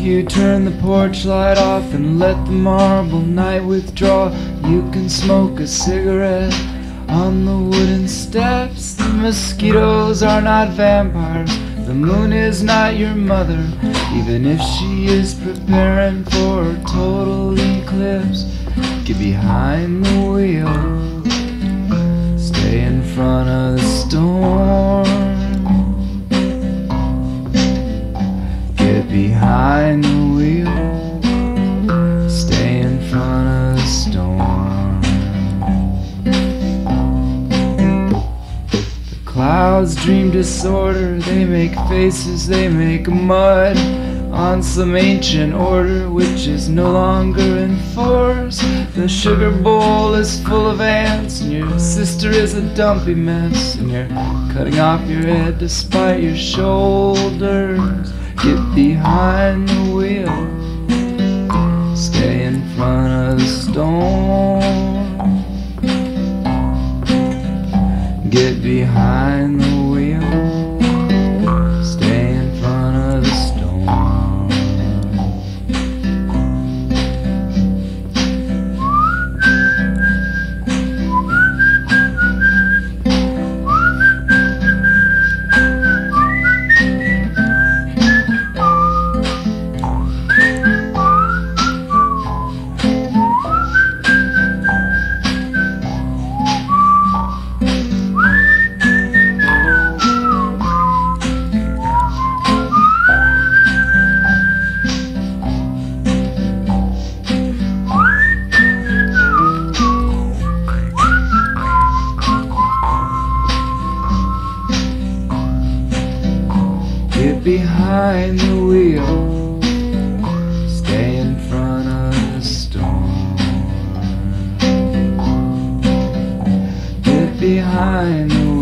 you turn the porch light off and let the marble night withdraw, you can smoke a cigarette on the wooden steps. The mosquitoes are not vampires, the moon is not your mother, even if she is preparing for a total eclipse. Get behind the wheel, stay in front of the storm. Get behind the wheel, stay in front of the storm. The clouds dream disorder, they make faces, they make mud on some ancient order which is no longer in force. The sugar bowl is full of ants, and your sister is a dumpy mess, and you're cutting off your head to spite your shoulders. Get behind the wheel, stay in front of the storm. Get behind the wheel, stay in front of the storm. Get behind the wheel, stay in front of the storm. Get behind the wheel.